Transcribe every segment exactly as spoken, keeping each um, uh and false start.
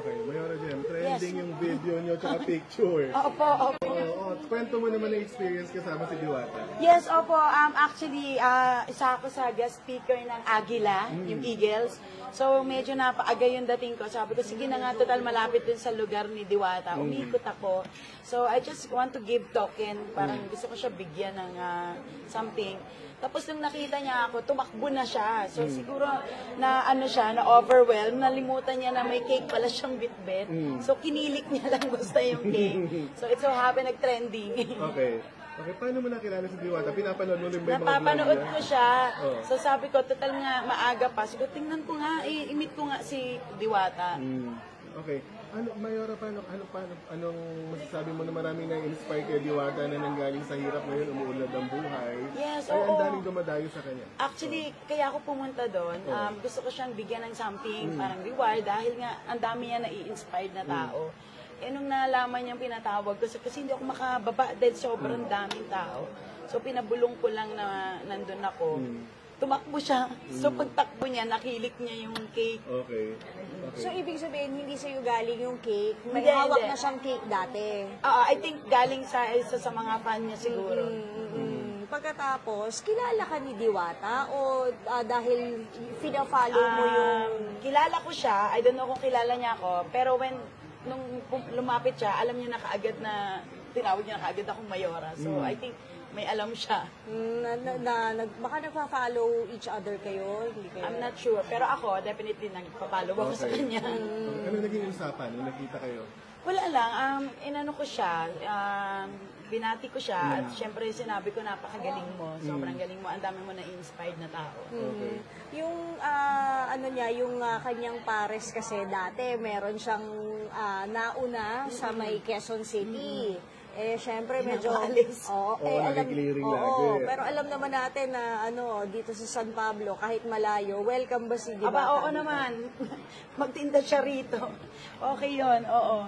Okay, Mayora Jem, trending Yes. yung video nyo tsaka picture. Opo, opo. Oo, oh, kwento mo naman ang experience kasama si Diwata. Yes, opo. Um, actually, uh, isa ako sa guest speaker ng Agila, mm. yung Eagles. So, medyo napaaga yung dating ko. Sabi ko, sige na nga, total malapit din sa lugar ni Diwata. Umikot ako. So, I just want to give token. Parang mm. gusto ko siya bigyan ng uh, something. Tapos nung nakita niya ako, tumakbo na siya. So, mm. siguro na ano siya, na overwhelmed, nalimutan niya na may cake pala siyang bitbit. Mm. So, kinilik niya lang basta yung cake. So, it so happen nag-trending. Okay. Okay, paano mo nakilala si Diwata? Pinapanood mo rin ba yung mga vlog Napapanood niya? ko siya. Oh. So sabi ko, total nga, maaga pa. Siguro, tingnan ko nga, i-meet ko nga si Diwata. Mm. Okay. Ano, Mayora, paano, ano, paano, anong masasabi mo na maraming na-inspire kay Diwata na nanggaling sa hirap ngayon, umuulad ang buhay? Yes, Ay, oo. ang daming dumadayo sa kanya. Actually, kaya ako pumunta doon, um, gusto ko siyang bigyan ng something, mm. parang reward, dahil nga, ang dami niya na-i-inspired na tao. Mm. Eh, nung nalaman niyang pinatawag ko, kasi hindi ako makababa dahil sobrang daming tao. So, pinabulong ko lang na nandun ako. Mm. Tumakbo siya. So, pagtakbo niya, nakilik niya yung cake. Okay. Okay. So, ibig sabihin, hindi sa'yo galing yung cake? May Hindi, hawak hindi. na siyang cake dati? Uh, I think galing sa isa sa mga fan niya siguro. Mm-hmm. Pagkatapos, kilala ka ni Diwata o uh, dahil fina-follow mo yung... Um, kilala ko siya. I don't know kung kilala niya ako. Pero when nung lumapit siya, alam niya na kaagad na, tinawag niya na kaagad akong Mayora. So, mm. I think may alam siya. Mm, na, na, na, na, baka nagpa-follow each other kayo? Hindi kayo? I'm not sure. Pero ako, definitely nagpa-follow ako Okay. sa kanya. Mm. Ano naging usapan nung nakita kayo? Wala lang. Um, inano ko siya. Um, binati ko siya. Mm. At syempre, sinabi ko, napakagaling mo. Sobrang mm. galing mo. Ang dami mo na-inspired na tao. Okay. Mm. Yung, uh, ano niya, yung uh, kanyang pares kasi dati, meron siyang uh, nauna mm. sa may Quezon City. Mm. Eh, syempre, medyo... Oo, oh, eh, alam, oo, lagi. Pero alam naman natin na, ano, dito sa San Pablo, kahit malayo, welcome ba si Diwata? Aba, oo naman. Magtinda siya rito. Okay yon, oo.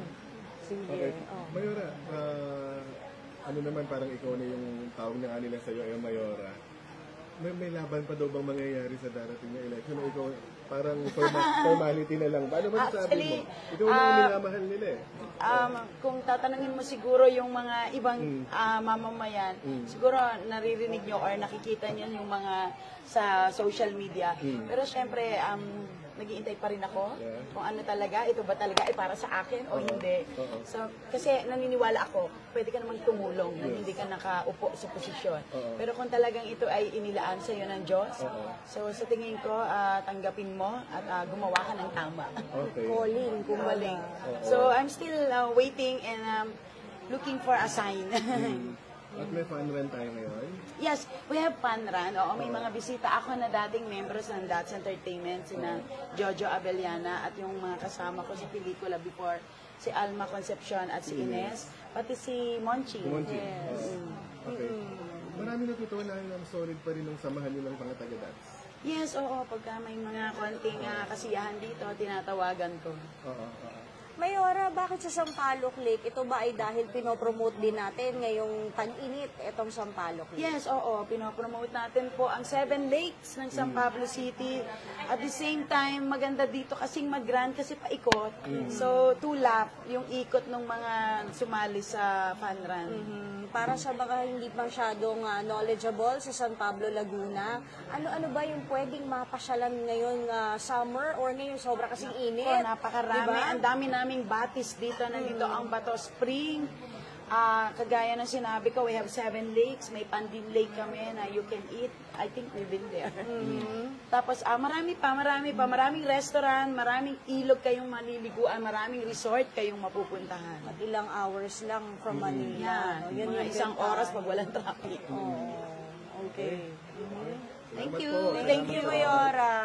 Sige. Okay. Oh. Mayora, uh, ano naman parang ikaw na yung tawag na nila sa'yo ay Mayora. May, may laban pa daw bang mangyayari sa darating na election? O ikaw parang forma- formality na lang? Paano ba sabi mo? Ikaw na ang minamahal nila eh. Um, kung tatanungin mo siguro yung mga ibang mm. uh, mamamayan, mm. siguro naririnig nyo or nakikita nyo yung mga sa social media. Mm. Pero syempre, um, nag-iintay pa rin ako yeah. kung ano talaga, ito ba talaga ay para sa akin o uh-huh. hindi. Uh-huh. So, kasi naniniwala ako, pwede ka namang tumulong yes. na hindi ka nakaupo sa posisyon. Uh-huh. Pero kung talagang ito ay inilaan sa iyo ng Diyos, uh-huh. so sa tingin ko, uh, tanggapin mo at uh, gumawa ka ng tama. Okay. Calling, Calling. Uh-huh. So, I'm still uh, waiting and um, looking for a sign. hmm. At may fun run tayo ngayon? Yes, we have fun run. Oo, may mga bisita ako na dating members ng Dots Entertainment, sina Jojo Abellana at yung mga kasama ko sa pelikula before, si Alma Concepcion at si Ines, pati si Monchi. Monchi. Yes. Oh. Okay. Marami natutuwa na yung solid pa rin ng samahan nilang mga taga-Dots. Yes, oo. Pagka may mga konting uh, kasiyahan dito, tinatawagan ko. Oo, oo. Mayora, bakit sa Sampaloc Lake? Ito ba ay dahil pinopromote din natin ngayong tag-init itong Sampaloc Lake? Yes, oo. Pinopromote natin po ang Seven Lakes ng San Pablo City. At the same time, maganda dito kasing mag-run kasi paikot. Mm. So, two lap yung ikot ng mga sumali sa fun run. Mm-hmm. Para sa mga hindi masyadong uh, knowledgeable sa San Pablo, Laguna, ano-ano ba yung pwedeng mapasyalan ngayong uh, summer or ngayon sobra kasing init? Oh, napakarami. Diba? Ang dami naming batis dito. Nandito mm. ang Bato Spring. Uh, kagaya ng sinabi ko, we have seven lakes. May Pandin Lake kami na you can eat. I think we've been there. Mm-hmm. Tapos, uh, marami pa, marami pa. Maraming restaurant, maraming ilog kayong maliliguan, maraming resort kayong mapupuntahan. At ilang hours lang from Manila. Yan. No? Yan Mga yung isang ganda. oras pag walang traffic. Oh, okay. Mm-hmm. Thank you. Po. Thank you, Mayora.